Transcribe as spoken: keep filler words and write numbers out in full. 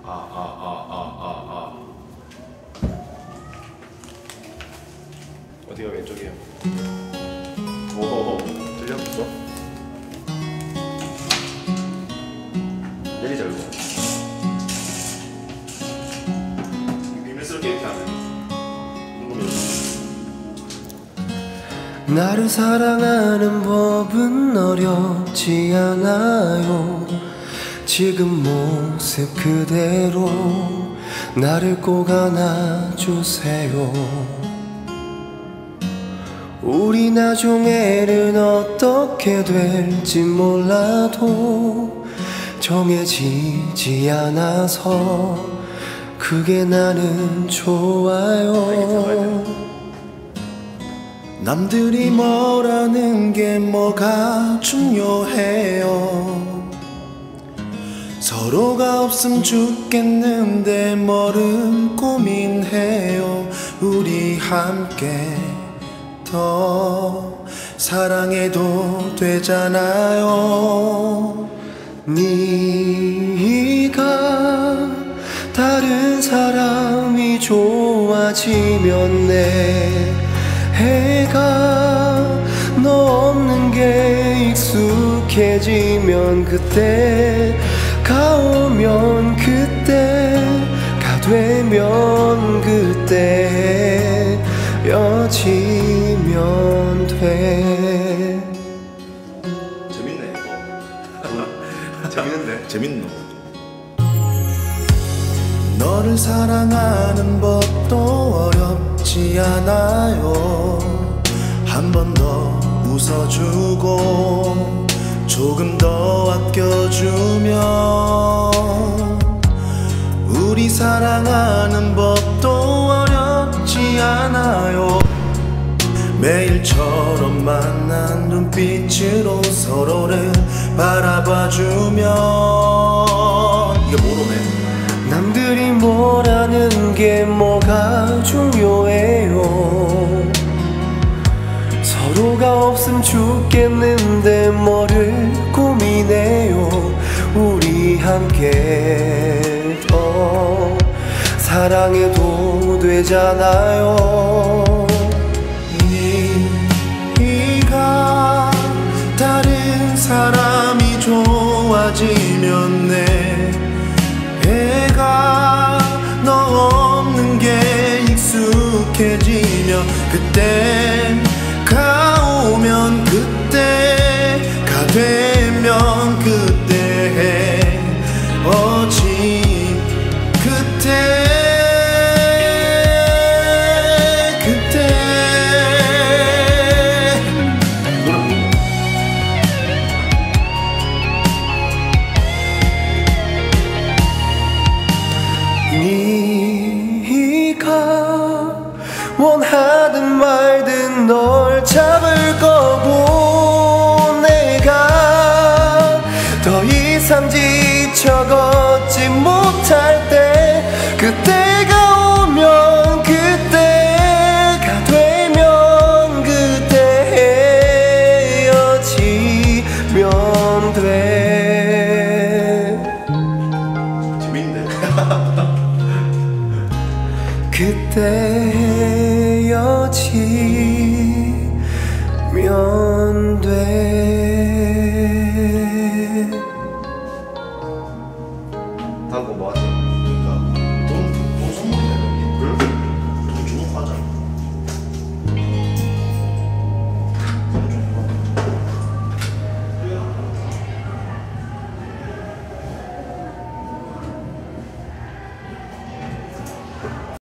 아, 아, 아, 아, 아, 아. 어디가 왼쪽이에요? 오, 들렸어? 내리자, 이거. 비밀스럽게 이렇게 하면 나를 사랑하는 법은 어렵지 않아요. 지금 모습 그대로 나를 꼭 안아주세요. 우리 나중에는 어떻게 될지 몰라도 정해지지 않아서 그게 나는 좋아요. 남들이 뭐라는 게 뭐가 중요해요. 서로가 없음 죽겠는데 뭐를 고민해요. 우리 함께 더 사랑해도 되잖아요. 네가 다른 사람이 좋아지면 내 해가 너 없는 게 익숙해지면 그때가 오면 그때가 되면 그때 헤어지면 돼. 재밌네, 이거. 재밌는데? 재밌노. 너를 사랑하는 법도 어렵지 않아요. 한 번 더 웃어주고 조금 더 아껴주면 우리 사랑하는 법도 어렵지 않아요. 매일처럼 만난 눈빛으로 서로를 바라봐주면 이게 뭐로네? 남들이 뭐라는 게 뭐가 중요해요. 서로가 없음 죽겠는데 뭐를 고민해요. 우리 함께 더 사랑해도 되잖아요. 네가 다른 사람이 좋아지면 내 해가 너 없는 게 익숙해지며 그때가 오면 그때가 되면 그때 헤어지 그때 네가 원하든 말든 널 잡을 거고 내가 더 이상 지쳐 걷지 못할 때 그때가 오면 그때가 되면 그때 헤어지면 돼. 재밌네. 그때 헤어지면 돼. 다음 거 뭐 하지?